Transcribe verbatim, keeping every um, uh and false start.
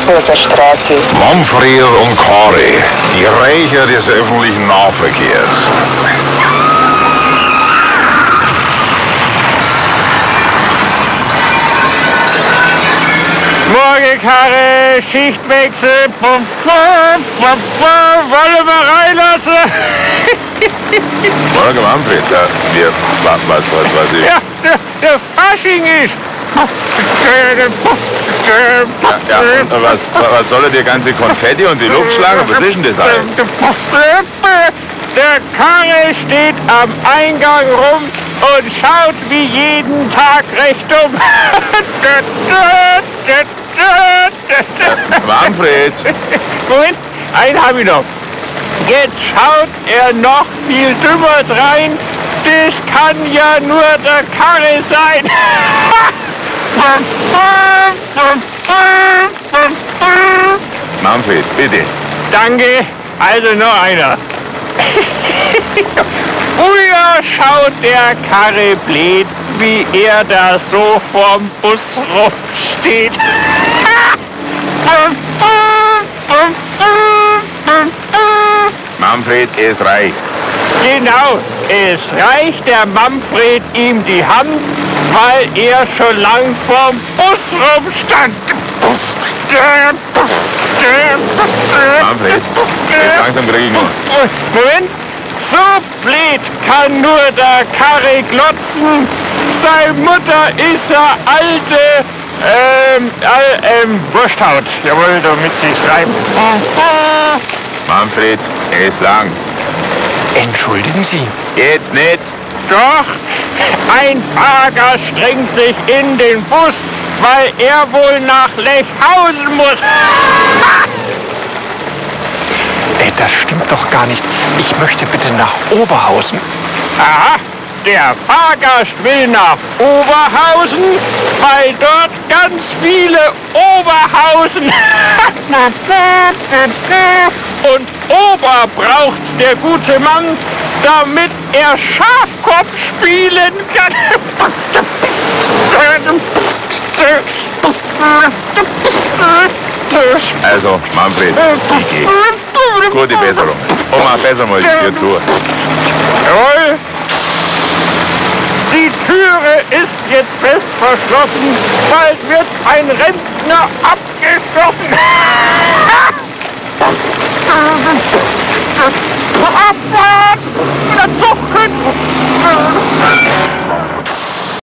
Augsburger Straße. Manfred und Kari, die Rächer des öffentlichen Nahverkehrs. Morgen, Karre, Schichtwechsel. Wollen wir reinlassen? Morgen, Manfred. Ja, wir, was, was, was, was ist? Ja, der, der Fasching ist. Ja, ja, und was, was soll der ganze Konfetti und die Luftschlange? Was ist denn das alles? Der Karre steht am Eingang rum und schaut wie jeden Tag Richtung. Manfred! Moment, einen habe ich noch. Jetzt schaut er noch viel dümmer rein. Das kann ja nur der Karre sein. Manfred, bitte. Danke. Also noch einer. Früher schaut der Karre blöd, wie er da so vorm Bus rumsteht. Manfred, es reicht. Genau, es reicht der Manfred ihm die Hand, weil er schon lang vorm Bus rumstand. Manfred, jetzt langsam krieg ich nur. Moment, so blöd kann nur der Karre glotzen. Seine Mutter ist eine alte, ähm, all, ähm, Wursthaut. Jawohl, damit sich's reimt. Manfred, es langt. Entschuldigen Sie. Jetzt nicht. Doch, ein Fahrer strengt sich in den Bus, weil er wohl nach Lechhausen muss. Ey, das stimmt doch gar nicht. Ich möchte bitte nach Oberhausen. Aha, der Fahrgast will nach Oberhausen, weil dort ganz viele Oberhausen. Und Ober braucht der gute Mann, damit er Schafkopf spielen kann. Also, Manfred, ich gehe. Gute Besserung. Oma, besser mal dir zu. Jawohl. Die Türe ist jetzt fest verschlossen. Bald wird ein Rentner abgeschossen. Abfahrt!